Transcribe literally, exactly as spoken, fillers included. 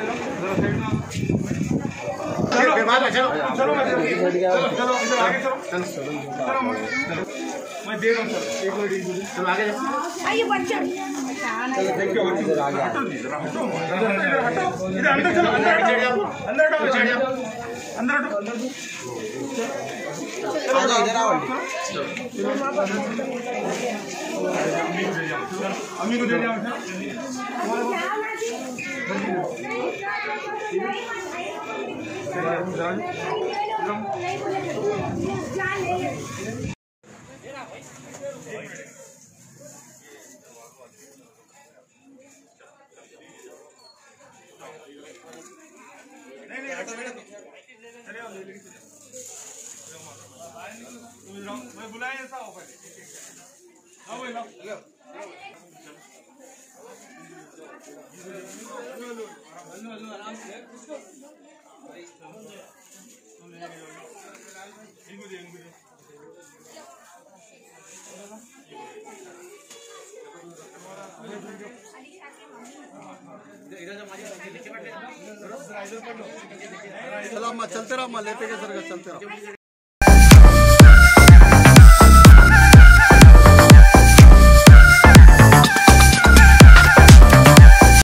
चलो चलो आगे चलो चलो मैं दे रहा हूँ सर एक मिनट चलो आगे आइए बच्चे थैंक यू इधर अंदर चलो अंदर अंदर अंदर अंदर इधर आओ अम्मी को दे जाओ मैं बुलाया ऐसा हो पाए हाँ भाई लो आराम से चलो अम्मा चलते रहो अम्मा लेते के सर चलते रहो।